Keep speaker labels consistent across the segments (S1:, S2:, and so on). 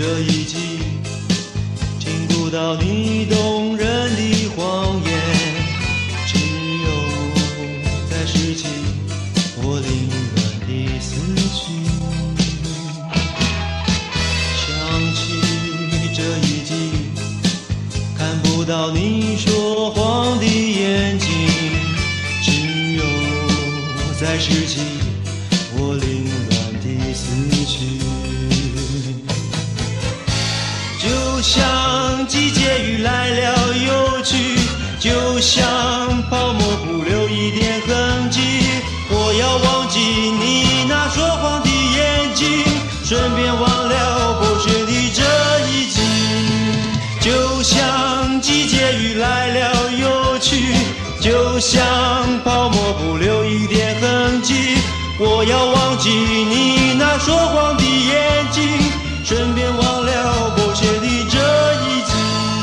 S1: 这一季，听不到你动人的谎言，只有在拾起我凌乱的思绪。想起这一季，看不到你说谎的眼睛，只有在拾起我凌乱的思绪。就像季节雨来了又去，就像泡沫不留一点痕迹。我要忘记你那说谎的眼睛，顺便忘了过去的这一季。就像季节雨来了又去，就像泡沫不留一点痕迹。我要忘记你那说谎的眼睛，顺便忘了过去的这一季。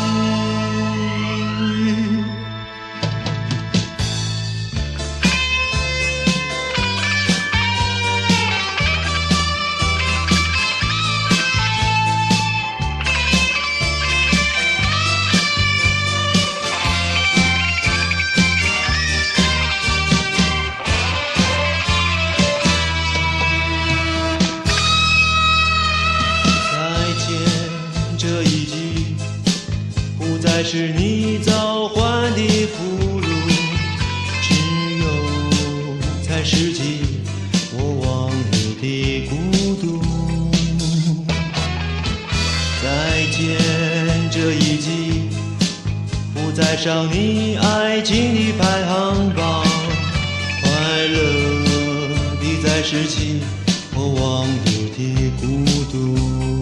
S1: 这一季不再是你召唤的俘虏，只有在拾起我忘了的孤独。再见这一季不再上你爱情的排行榜，快乐地在拾起我忘了的孤独。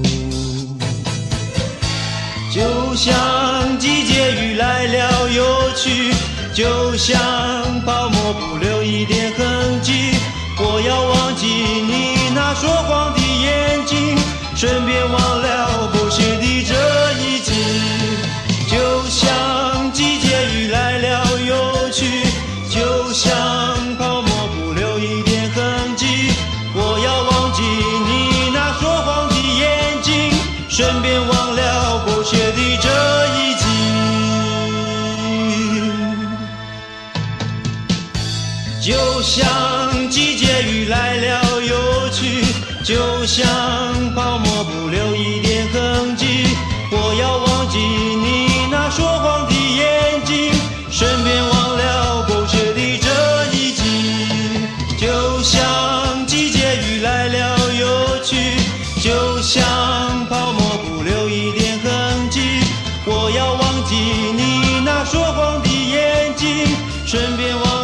S1: 就像季节雨来了又去，就像泡沫不留一点痕迹。我要忘记你那说谎的眼睛，顺便忘了过去的这一季。就像季节雨来了又去，就像泡沫不留一点痕迹。我要忘记你那说谎的眼睛，顺便忘了过去的这一季。就像季节雨来了又去，就像泡沫不留一点痕迹。我要忘记你那说谎的眼睛，顺便忘了过去的这一季。就像季节雨来了又去，就像泡沫不留一点痕迹。我要忘记你那说谎的眼睛，顺便忘了